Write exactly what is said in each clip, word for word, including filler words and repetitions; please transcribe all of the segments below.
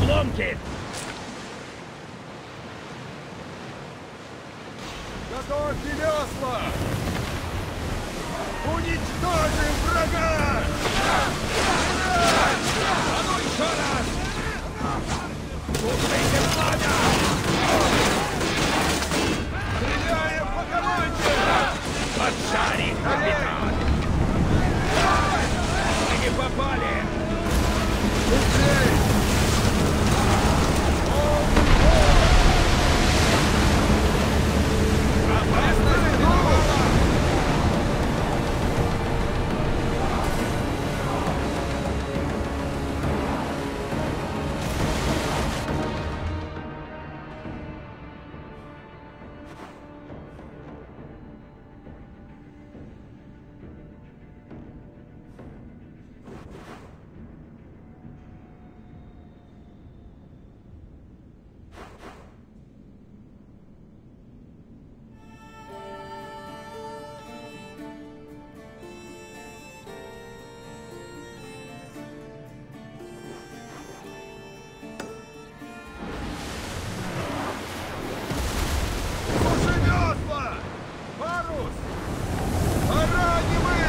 обломки! Готовьте весла! Уничтожим врага! А ну еще раз! Слушайте пламя! Стреляем по команде! Поджарик, капитан! Мы не попали! Быстрей! Опасность нового! Слушай весла! Парус! Поранены!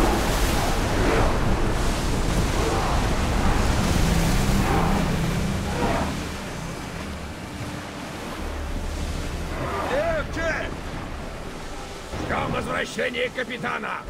Легче! Ждем возвращения капитана!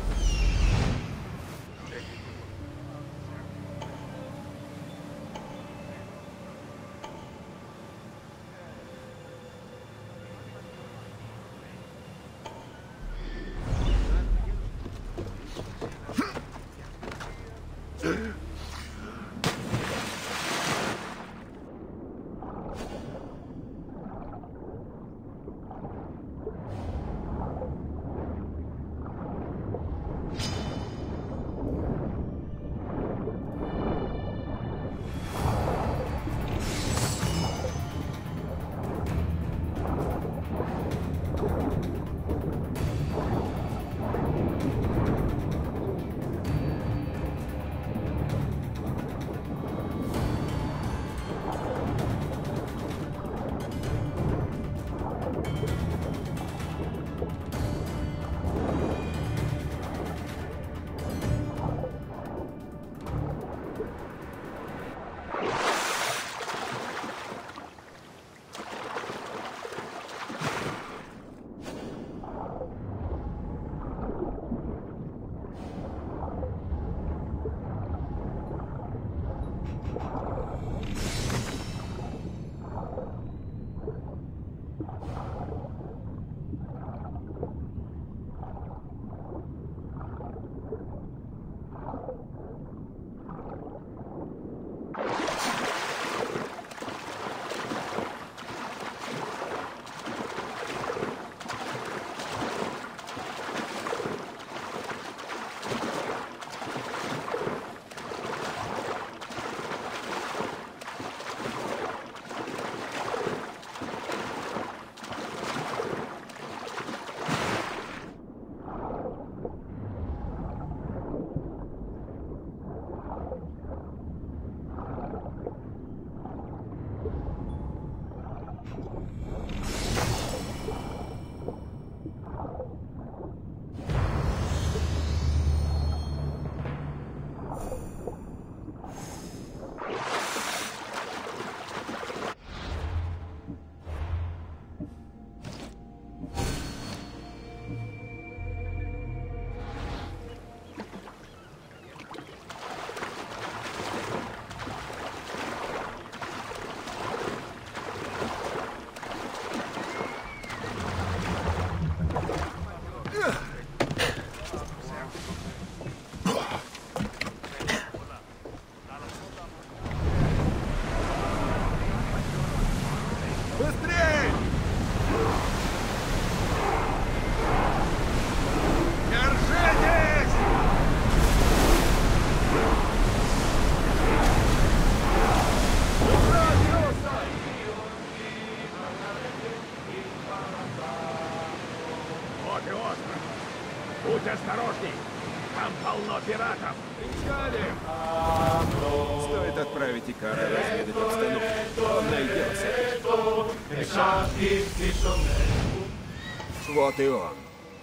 Быстрей! Держитесь! Ура, весла! Вот и остров! Будь осторожней! Там полно пиратов! Кричали! Стоит отправить Икара разведать обстановку. Главное дело с этим. Вот и он.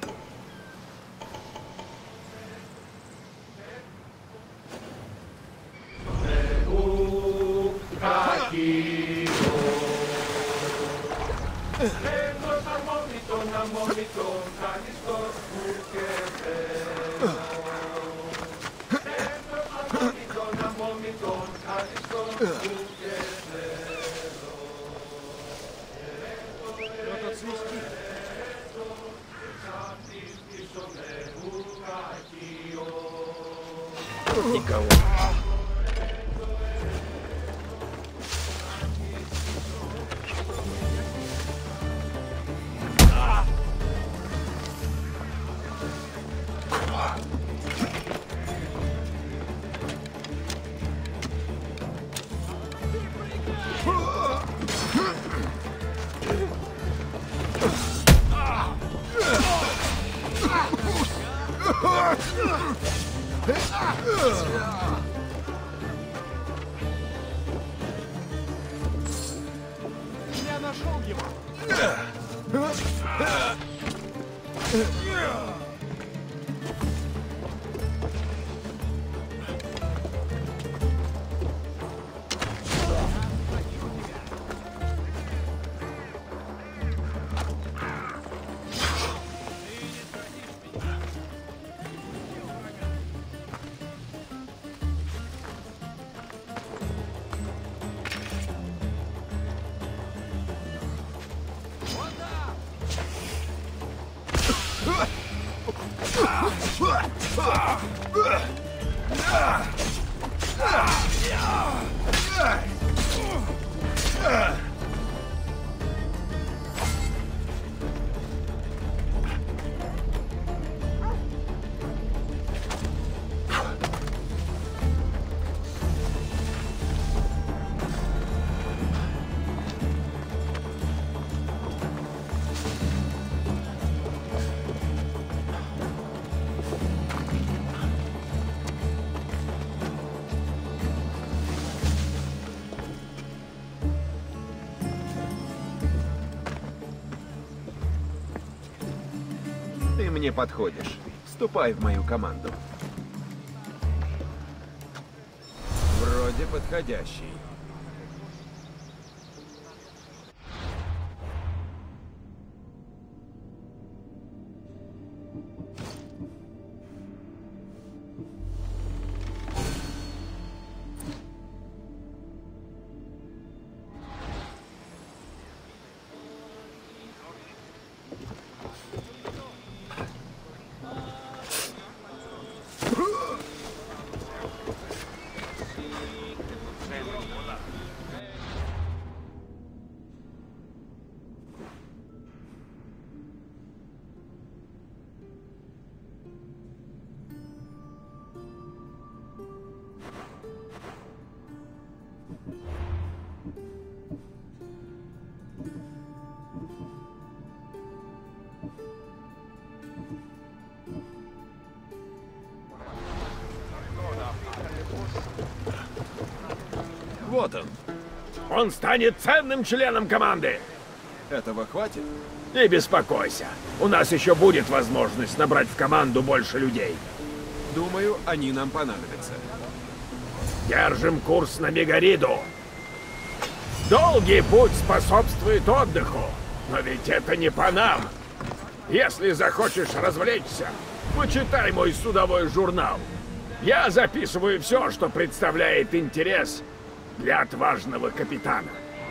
Тут никого. Я нашел его! Ты мне подходишь. Вступай в мою команду. Вроде подходящий. Вот он. Он станет ценным членом команды. Этого хватит? Не беспокойся. У нас еще будет возможность набрать в команду больше людей. Думаю, они нам понадобятся. Держим курс на Мегариду. Долгий путь способствует отдыху. Но ведь это не по нам. Если захочешь развлечься, почитай мой судовой журнал. Я записываю все, что представляет интерес для отважного капитана.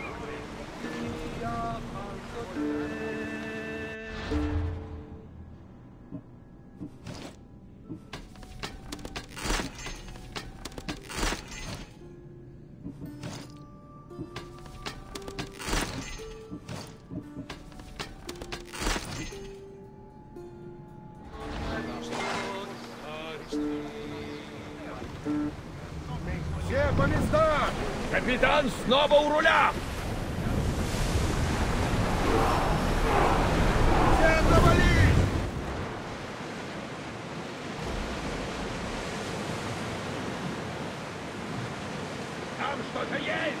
Все по местам! Капитан снова у руля! Все завались! что-то есть?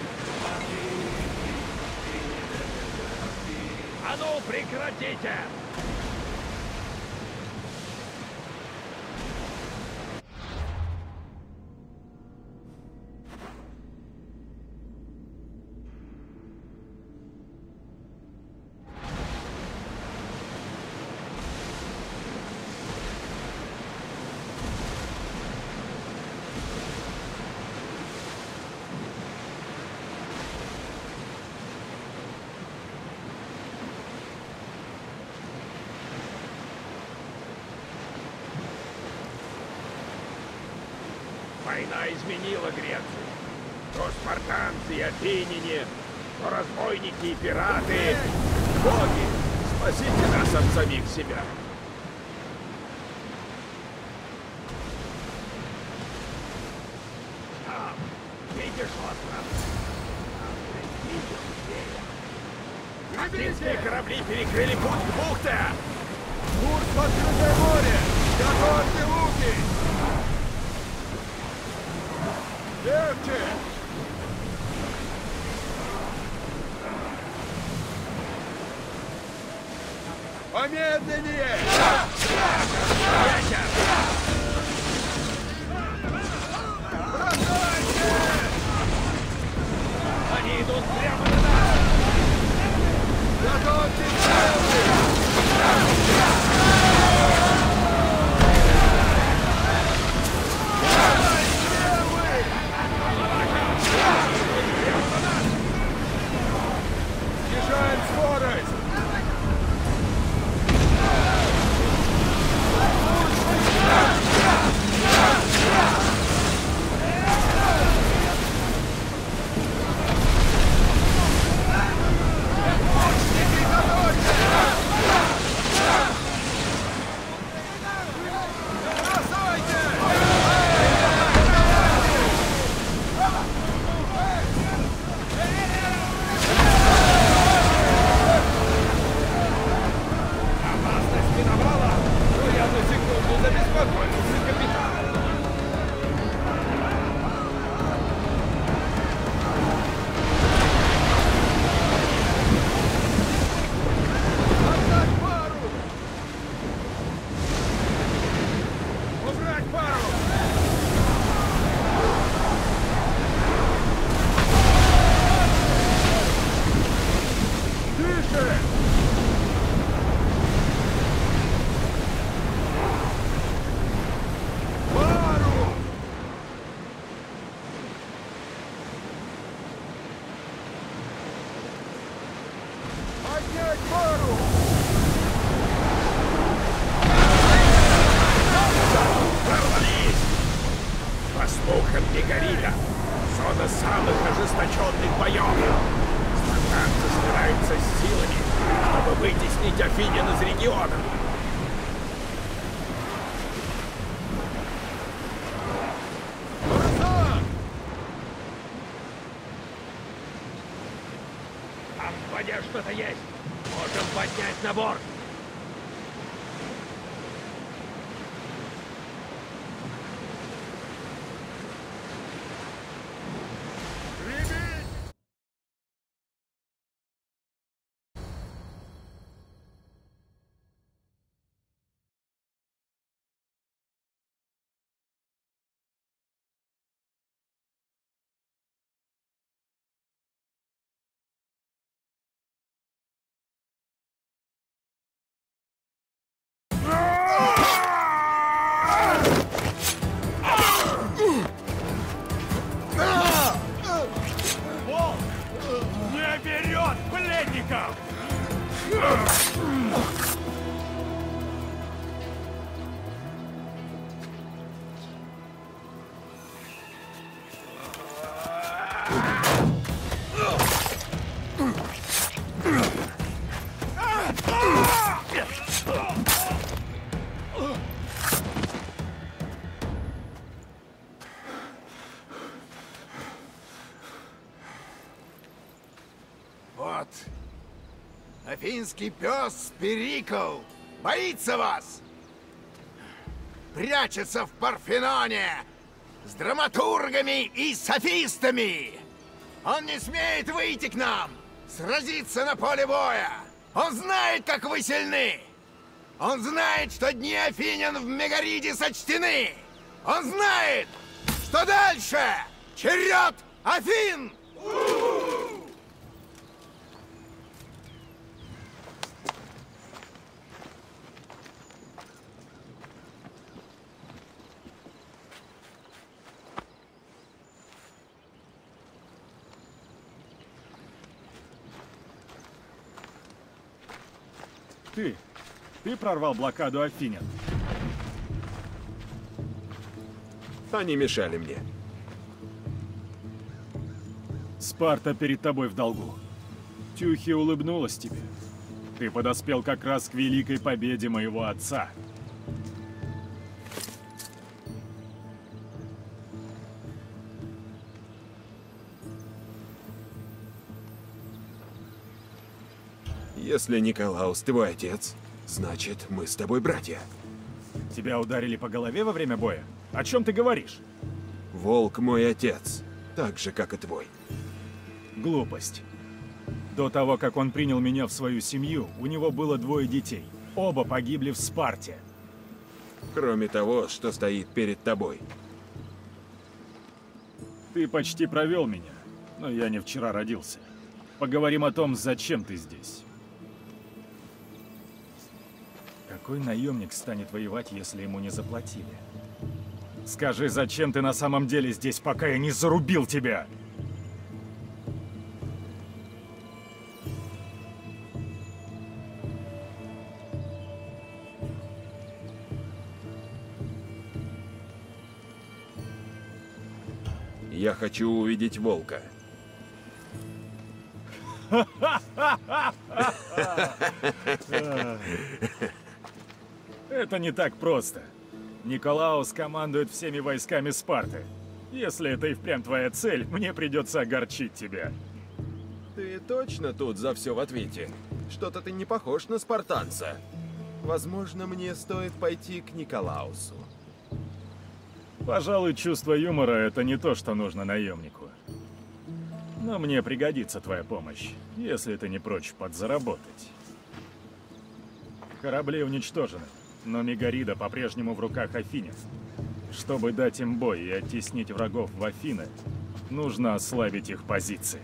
А ну, прекратите! Война изменила Грецию. То спартанцы и афиняне, то разбойники и пираты. Боги, спасите нас от самих себя. Там, видишь остров? Там видишь зверя. Английские корабли перекрыли путь к бухте. Курс в открытое море! Готовьте луки! Легче! Помедленнее! Ветер! Бросайте! Они идут прямо на нас! Готовьте стрелы! Снижаем скорость! Поднять пару! Ворвались! По слухам Мегарида, зона самых ожесточенных боев. Спартанцы собираются с силами, чтобы вытеснить афинян из региона. Там в воде что-то есть. Можем поднять на борт. Волк! Не берет пленников! Вот. Афинский пес Перикл боится вас. Прячется в Парфеноне. с драматургами и софистами. Он не смеет выйти к нам, сразиться на поле боя. Он знает, как вы сильны. Он знает, что дни Афинян в Мегариде сочтены. Он знает, что дальше черед Афин. Ты, ты прорвал блокаду Афинян. Они мешали мне. Спарта перед тобой в долгу. Тюхи улыбнулась тебе. Ты подоспел как раз к великой победе моего отца. Если Николаус твой отец, значит, мы с тобой братья. Тебя ударили по голове во время боя? О чем ты говоришь? Волк мой отец, так же, как и твой. Глупость. До того, как он принял меня в свою семью, у него было двое детей. Оба погибли в Спарте. Кроме того, что стоит перед тобой. Ты почти провел меня, но я не вчера родился. Поговорим о том, зачем ты здесь. Какой наемник станет воевать, если ему не заплатили? Скажи, зачем ты на самом деле здесь, пока я не зарубил тебя? Я хочу увидеть волка. Это не так просто. Николаус командует всеми войсками Спарты. Если это и впрямь твоя цель, мне придется огорчить тебя. Ты точно тут за все в ответе? Что-то ты не похож на спартанца. Возможно, мне стоит пойти к Николаусу. Пожалуй, чувство юмора — это не то, что нужно наемнику. Но мне пригодится твоя помощь, если ты не прочь подзаработать. Корабли уничтожены, но Мегарида по-прежнему в руках Афинян. Чтобы дать им бой и оттеснить врагов в Афины, нужно ослабить их позиции.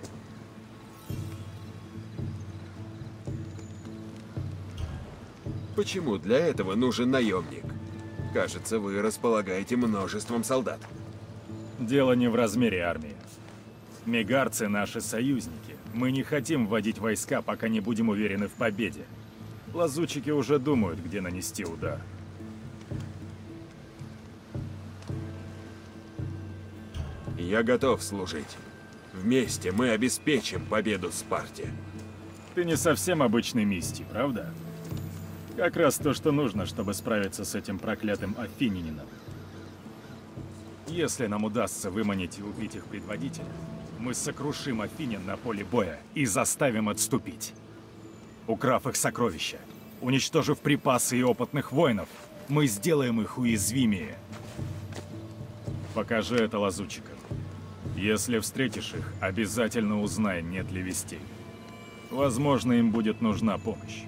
Почему для этого нужен наемник? Кажется, вы располагаете множеством солдат. Дело не в размере армии. Мегарцы — наши союзники. Мы не хотим вводить войска, пока не будем уверены в победе. Лазутчики уже думают, где нанести удар. Я готов служить. Вместе мы обеспечим победу Спарте. Ты не совсем обычный Мисти, правда? Как раз то, что нужно, чтобы справиться с этим проклятым афинянином. Если нам удастся выманить и убить их предводителя, мы сокрушим афинян на поле боя и заставим отступить. Украв их сокровища, уничтожив припасы и опытных воинов, мы сделаем их уязвимее. Покажи это лазутчикам. Если встретишь их, обязательно узнай, нет ли вестей. Возможно, им будет нужна помощь.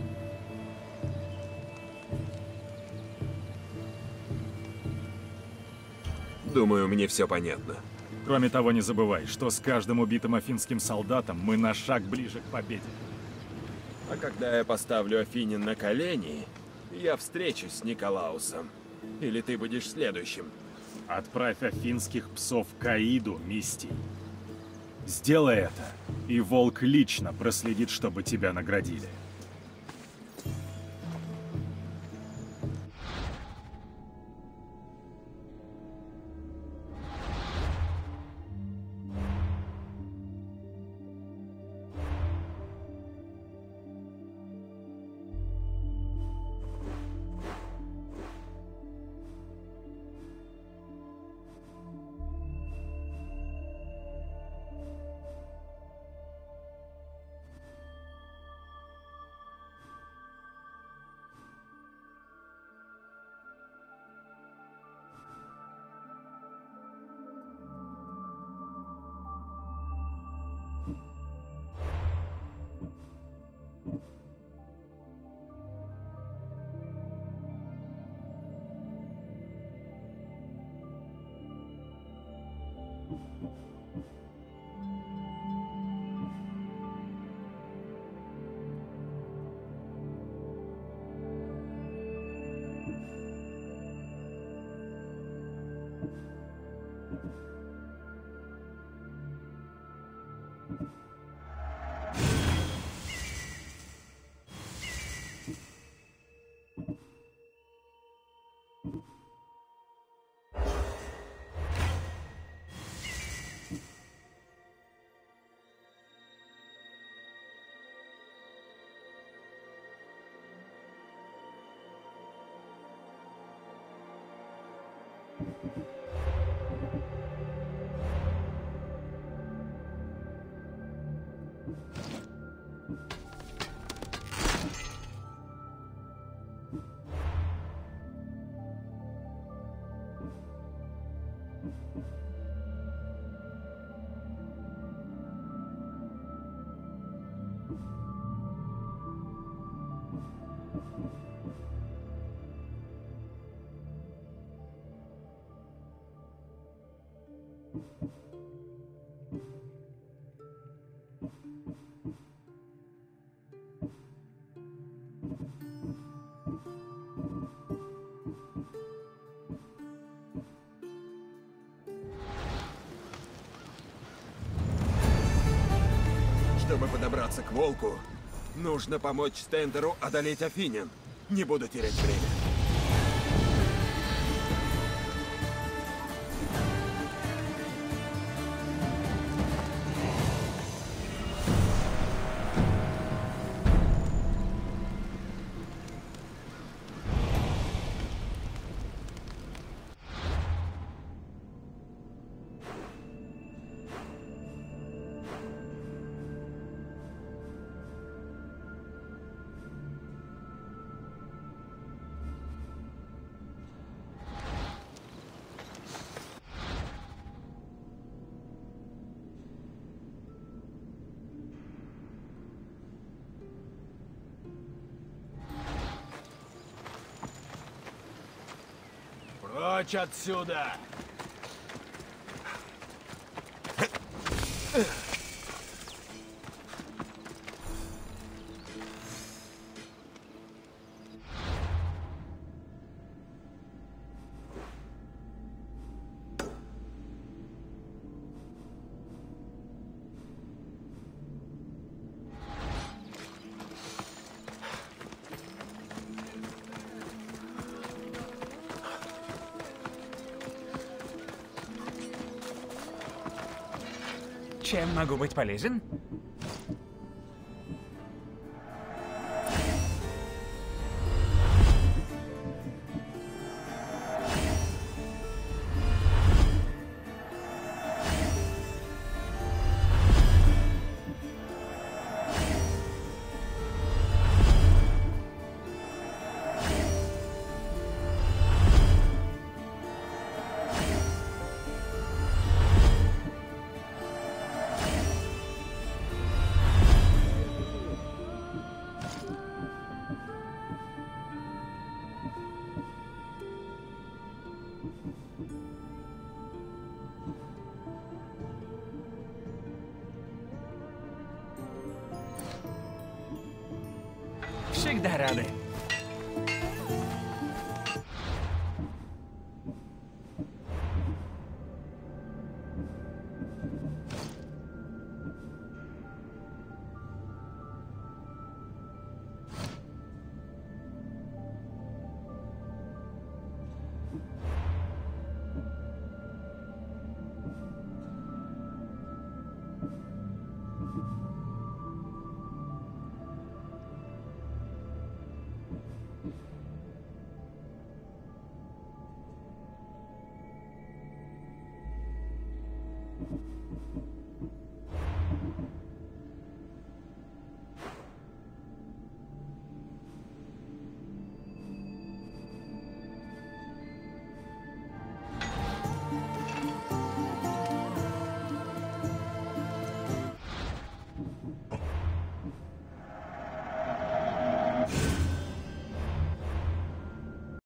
Думаю, мне все понятно. Кроме того, не забывай, что с каждым убитым афинским солдатом мы на шаг ближе к победе. А когда я поставлю Афинян на колени, я встречусь с Николаусом. Или ты будешь следующим. Отправь афинских псов к Аиду, Мисти. Сделай это, и Волк лично проследит, чтобы тебя наградили. Чтобы подобраться к волку, нужно помочь Стендеру одолеть Афинин. Не буду терять время. Прочь отсюда! Чем могу быть полезен? Всегда рады.